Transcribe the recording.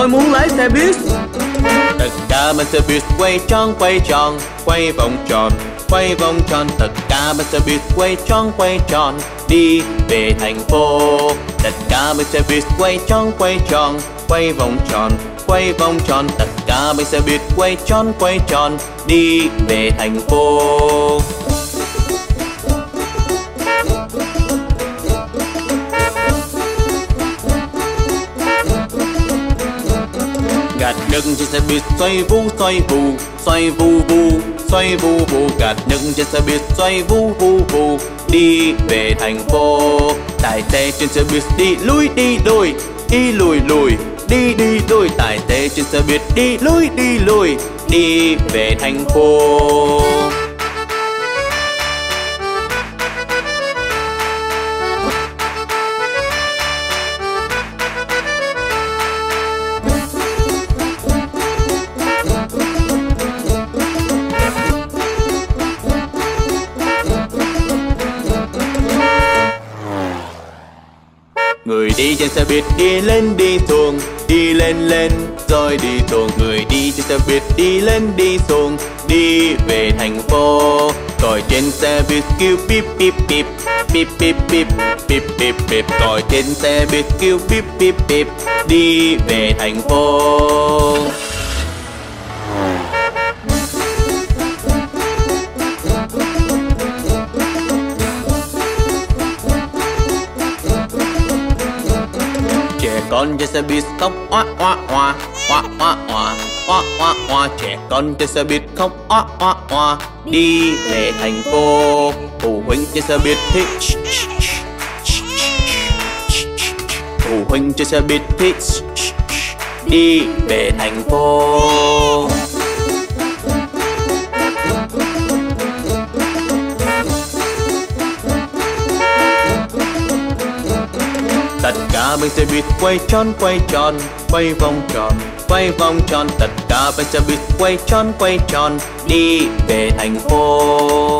tôi muốn lái xe buýt. Tất cả bên xe buýt quay tròn, quay vòng tròn, quay vòng tròn. Tất cả bên xe buýt quay tròn, đi về thành phố. Tất cả bên xe buýt quay tròn, quay vòng tròn, quay vòng tròn. Tất cả bên xe buýt quay tròn, đi về thành phố. Gạt nước trên xe buýt xoay vu, xoay vu, xoay vu vu, xoay vu vu. Gạt nước trên xe buýt xoay vu vu vu, đi về thành phố. Tài xế trên xe buýt đi lui, đi lùi lùi, đi lùi. Tài xế trên xe buýt đi lùi, đi về thành phố. Người đi trên xe buýt đi lên đi xuống, đi lên lên rồi đi xuống. Người đi trên xe buýt đi lên đi xuống, đi về thành phố. Còi trên xe buýt kêu bíp bíp bíp, bíp bíp bíp, bíp bíp bíp. Còi trên xe buýt kêu bíp bíp bíp, đi về thành phố. Con trên xe buýt khóc oa oa oa, oa oa oa, oa oa oa. Trẻ con trên xe buýt khóc oa oa oa, đi về thành phố. Phụ huynh trên xe buýt thích, phụ huynh trên xe buýt thích, đi về thành phố. Tất cả bên xe buýt quay tròn, quay vòng tròn, quay vòng tròn. Tất cả bên xe buýt quay tròn, đi về thành phố.